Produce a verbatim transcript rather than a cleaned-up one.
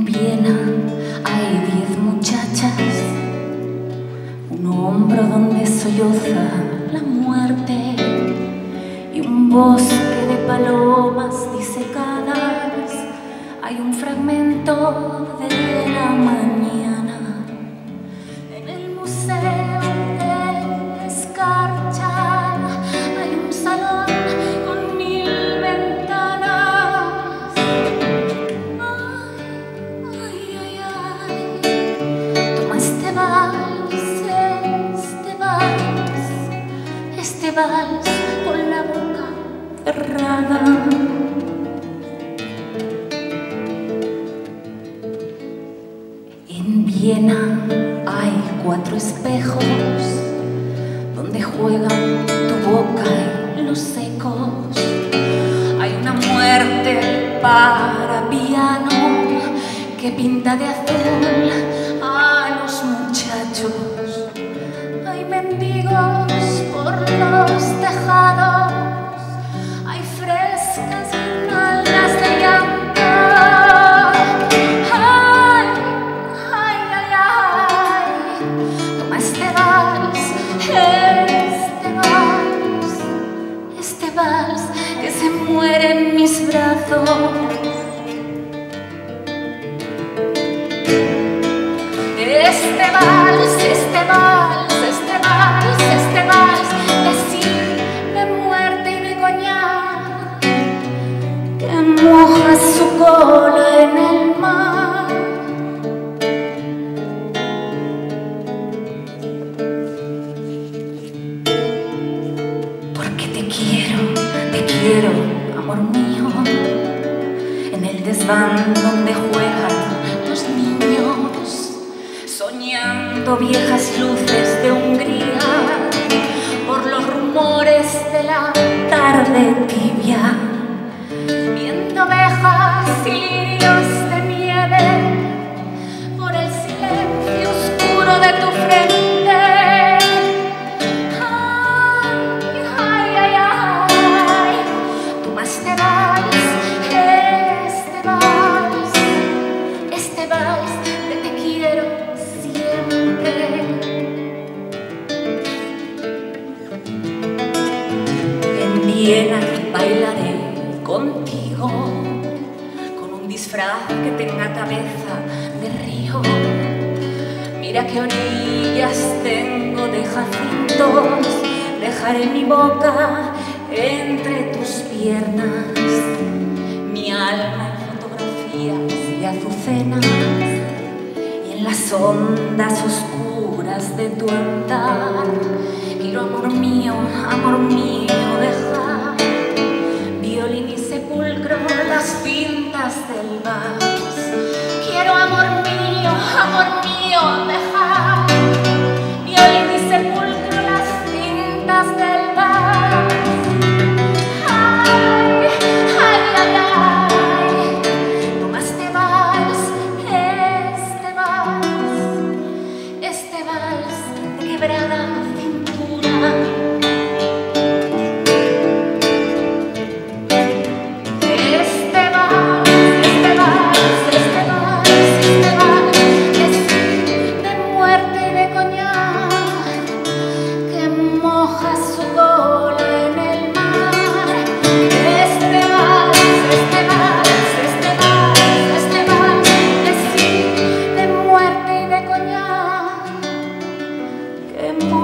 Viena hay diez muchachas, un hombro donde solloza la muerte y un bosque de palomas disecadas. Hay un fragmento de la mañana en el museo de escarcha. Hay un salón con mil ventanas. Ay, ay, ay, ay. Toma este vals, este vals, este vals con la boca cerrada. En Viena hay cuatro espejos donde juegan tu boca y los ecos. Hay una muerte para piano que pinta de azul a los muchachos. Hay mendigos por los tejados, hay frescas guirnaldas de llanto. Que se muere en mis brazos. Este vals, este vals, este vals, este vals de sí, de muerte y de coñac, que moja su cola en el mar. Porque te quiero, te quiero, amor mío, en el desván donde juegan los niños, soñando viejas luces de Hungría, por los rumores de la tarde tibia, viendo ovejas y lirios de nieve, por el silencio oscuro de tu frente. Viena bailaré contigo con un disfraz que tenga cabeza de río. Mira qué orillas tengo de jacintos, dejaré mi boca entre tus piernas, mi alma en fotografías y azucenas, y en las ondas oscuras de tu andar quiero, amor mío, amor mío, dejar violín y sepulcro, las pintas del vals. Quiero, amor mío, amor mío, dejar violín y sepulcro, las pintas del vals. Ay, ay, ay, ay, toma este vals, este vals, este vals de quebrada cintura. Que